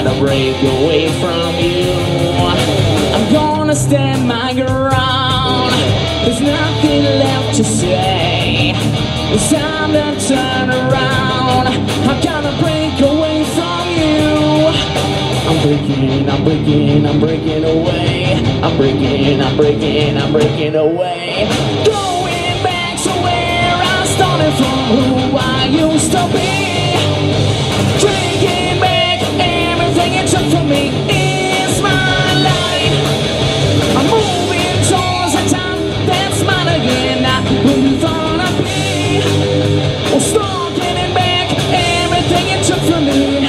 gotta break away from you. I'm gonna stand my ground. There's nothing left to say. It's time to turn around. I gotta break away from you. I'm breaking away. I'm breaking away. Going back to where I started from, who I used to be. Taking back everything it took from me is my life. I'm moving towards the time that's mine again, not who you thought I'd be. Well, start getting back everything it took from me.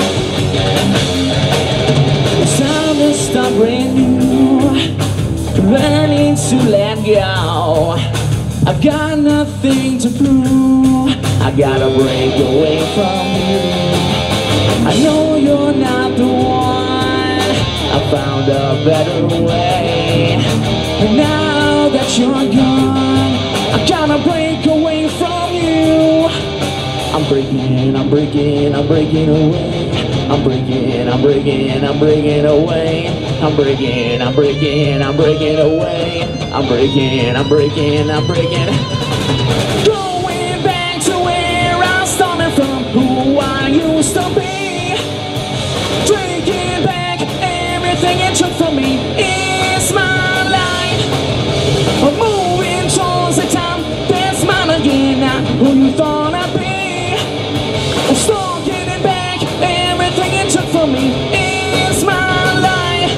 It's time to start brand new, learning to let go. I've got nothing to prove. I gotta break away from you. I know you're not the one. I found a better way. And now that you're gone, I gotta break away from you. I'm breaking away. I'm breaking away. I'm breaking away. I'm breaking away. Going back to where I started from, who I used to be. Taking back everything it took from me is my life. I'm moving towards the time that's mine again, not who you thought I'd be. I'm still getting back everything it took from me is my life.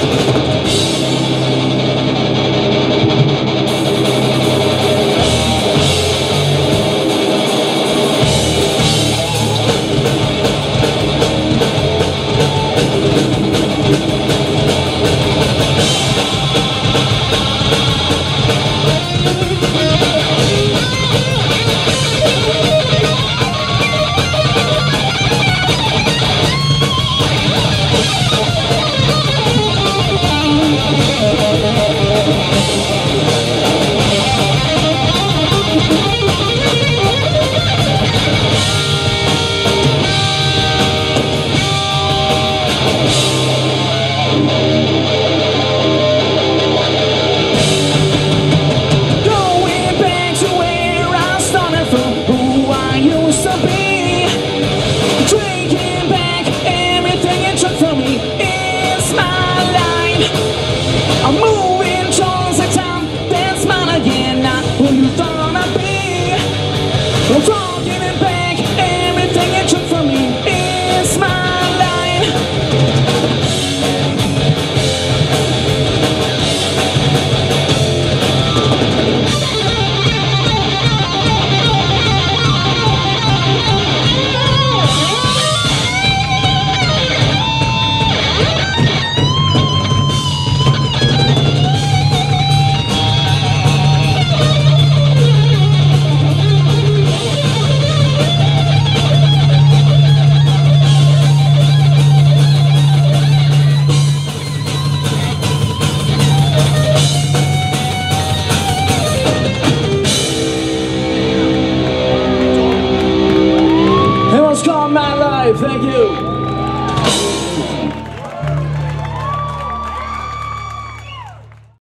I'm moving towards the time that's mine again, not who you thought I'd be. I'm talking it back, everything it took from me is my life. It was called My Life. Thank you.